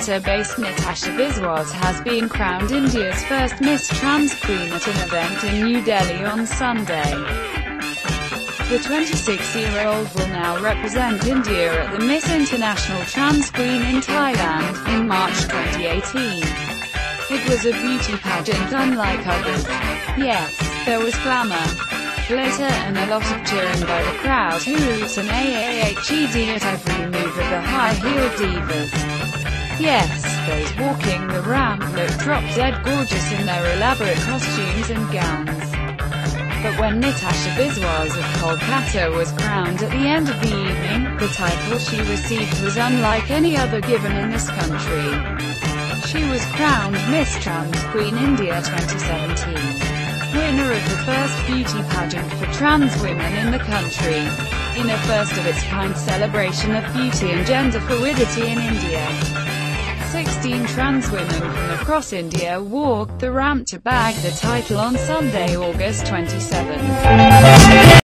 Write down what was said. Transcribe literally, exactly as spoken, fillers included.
Kolkata-based Nitasha Biswas has been crowned India's first Miss Trans Queen at an event in New Delhi on Sunday. The twenty-six-year-old will now represent India at the Miss International Trans Queen in Thailand, in March twenty eighteen. It was a beauty pageant unlike others. Yes, there was glamour, glitter and a lot of cheering by the crowd who hoots and aahed at every move of the high-heeled divas. Yes, those walking the ramp looked drop-dead gorgeous in their elaborate costumes and gowns. But when Nitasha Biswas of Kolkata was crowned at the end of the evening, the title she received was unlike any other given in this country. She was crowned Miss Trans Queen India twenty seventeen. Winner of the first beauty pageant for trans women in the country, in a first-of-its-kind celebration of beauty and gender fluidity in India. sixteen trans women from across India walked the ramp to bag the title on Sunday, August twenty-seventh.